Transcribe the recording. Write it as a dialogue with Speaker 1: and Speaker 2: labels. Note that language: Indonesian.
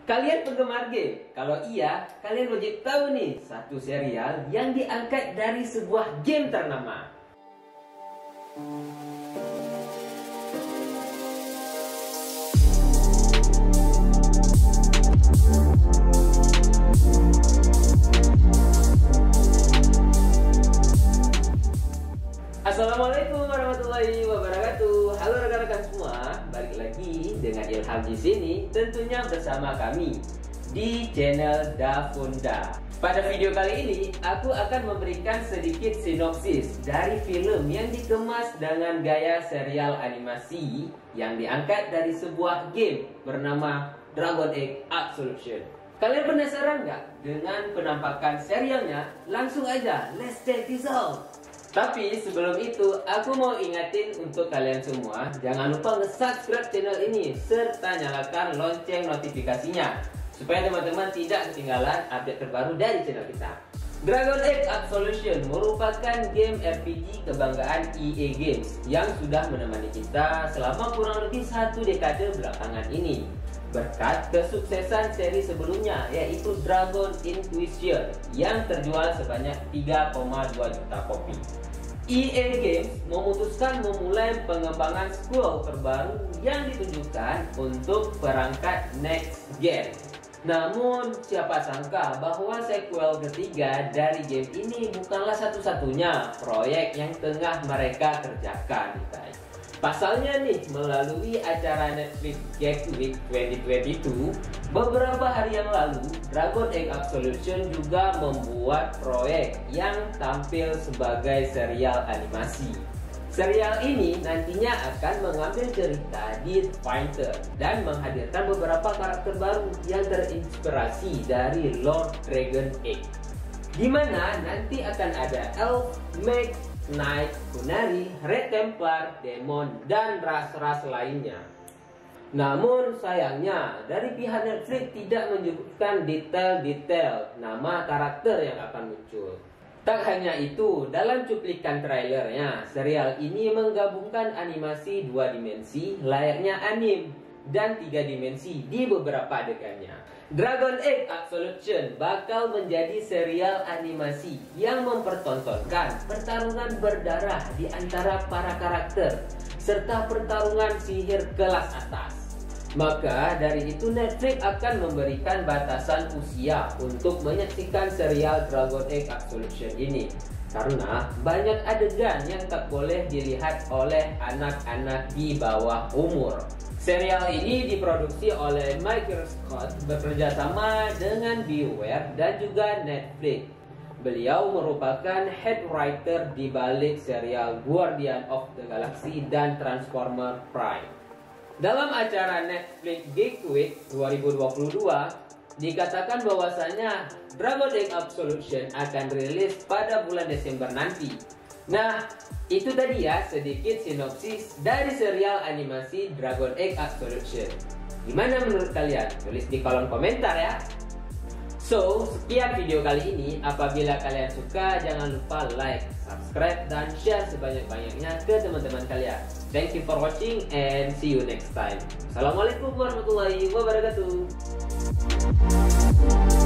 Speaker 1: Kalian penggemar game? Kalau iya, kalian wajib tahu nih satu serial yang diangkat dari sebuah game ternama. Assalamualaikum warahmatullahi wabarakatuh. Halo rekan-rekan semua, balik lagi dengan Ilham di sini, tentunya bersama kami di channel Dafunda. Pada video kali ini, aku akan memberikan sedikit sinopsis dari film yang dikemas dengan gaya serial animasi yang diangkat dari sebuah game bernama Dragon Age Absolution. Kalian penasaran nggak dengan penampakan serialnya? Langsung aja, let's check this out. Tapi sebelum itu, aku mau ingatin untuk kalian semua, jangan lupa nge-subscribe channel ini serta nyalakan lonceng notifikasinya supaya teman-teman tidak ketinggalan update terbaru dari channel kita. Dragon Age Absolution merupakan game RPG kebanggaan EA Games yang sudah menemani kita selama kurang lebih 1 dekade belakangan ini. Berkat kesuksesan seri sebelumnya, yaitu Dragon Inquisition yang terjual sebanyak 3,2 juta kopi. EA Games memutuskan memulai pengembangan sequel terbaru yang ditunjukkan untuk perangkat next gen. Namun siapa sangka bahwa sequel ketiga dari game ini bukanlah satu-satunya proyek yang tengah mereka kerjakan, guys. Pasalnya nih, melalui acara Netflix Geek Week 2022, beberapa hari yang lalu, Dragon Age Absolution juga membuat proyek yang tampil sebagai serial animasi. Serial ini nantinya akan mengambil cerita di Fighter dan menghadirkan beberapa karakter baru yang terinspirasi dari Lord Dragon Age, di mana nanti akan ada Elf, Mage, Knight, Qunari, Red Templar, Demon, dan ras-ras lainnya. Namun sayangnya dari pihak Netflix tidak menyebutkan detail-detail nama karakter yang akan muncul. Tak hanya itu, dalam cuplikan trailernya, serial ini menggabungkan animasi 2 dimensi layaknya anime dan 3 dimensi di beberapa adegannya. Dragon Age Absolution bakal menjadi serial animasi yang mempertontonkan pertarungan berdarah di antara para karakter serta pertarungan sihir kelas atas. Maka dari itu Netflix akan memberikan batasan usia untuk menyaksikan serial Dragon Age Absolution ini, karena banyak adegan yang tak boleh dilihat oleh anak-anak di bawah umur. Serial ini diproduksi oleh Michael Scott bekerjasama dengan BioWare dan juga Netflix. Beliau merupakan head writer di balik serial Guardian of the Galaxy dan Transformer Prime. Dalam acara Netflix Geek Week 2022, dikatakan bahwasanya Dragon Age Absolution akan rilis pada bulan Desember nanti. Nah, itu tadi ya sedikit sinopsis dari serial animasi Dragon Age Absolution. Gimana menurut kalian? Tulis di kolom komentar ya. So, sekian video kali ini. Apabila kalian suka, jangan lupa like, subscribe, dan share sebanyak-banyaknya ke teman-teman kalian. Thank you for watching and see you next time. Assalamualaikum warahmatullahi wabarakatuh.